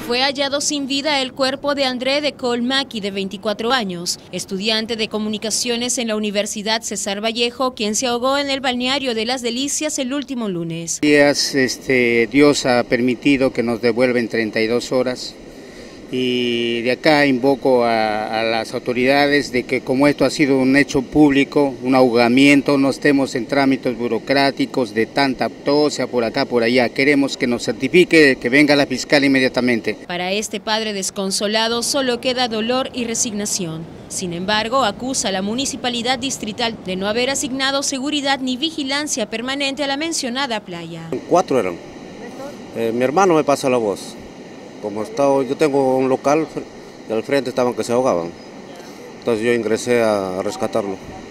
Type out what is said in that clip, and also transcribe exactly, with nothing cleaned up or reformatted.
Fue hallado sin vida el cuerpo de André de Colmaki, de veinticuatro años, estudiante de comunicaciones en la Universidad César Vallejo, quien se ahogó en el balneario de Las Delicias el último lunes. Días, este, Dios ha permitido que nos devuelven treinta y dos horas. Y de acá invoco a, a las autoridades de que, como esto ha sido un hecho público, un ahogamiento, no estemos en trámites burocráticos de tanta autopsia por acá, por allá. Queremos que nos certifique, que venga la fiscal inmediatamente. Para este padre desconsolado solo queda dolor y resignación. Sin embargo, acusa a la Municipalidad Distrital de no haber asignado seguridad ni vigilancia permanente a la mencionada playa. Cuatro eran. Eh, mi hermano me pasa la voz. Como estaba, yo tengo un local y al frente estaban que se ahogaban, entonces yo ingresé a rescatarlo.